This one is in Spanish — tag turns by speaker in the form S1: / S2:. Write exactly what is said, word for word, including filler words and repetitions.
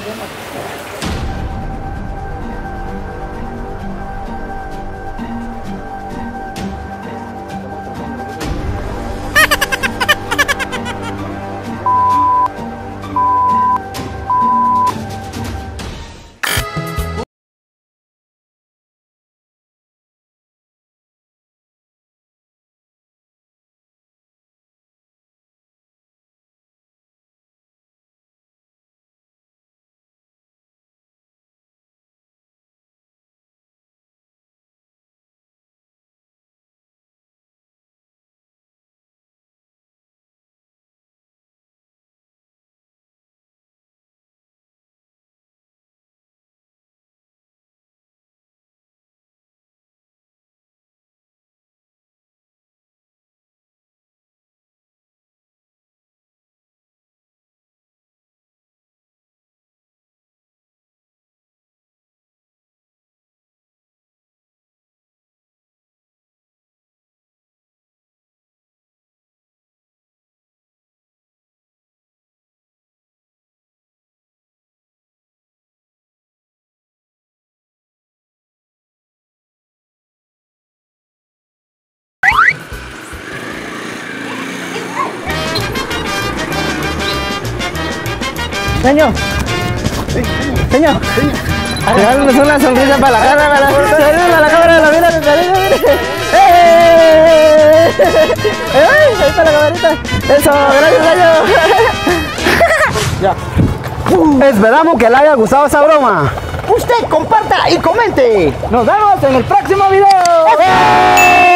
S1: Señor, señor, regálenos una sonrisa para la cámara, para la, para la cámara, mira, mira, mira. ¡Eh! ¡Ay! Ahí está la camarita. Eso, gracias, señor. Ya. Esperamos que le haya gustado esa broma.
S2: Usted comparta y comente.
S1: Nos vemos en el próximo video. ¡Eh!